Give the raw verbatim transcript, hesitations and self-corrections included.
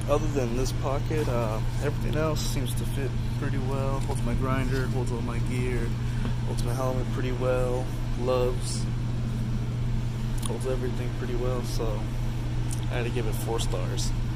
other than this pocket, uh, everything else seems to fit pretty well. Holds my grinder, holds all my gear, holds my helmet pretty well, gloves, holds everything pretty well, so I had to give it four stars.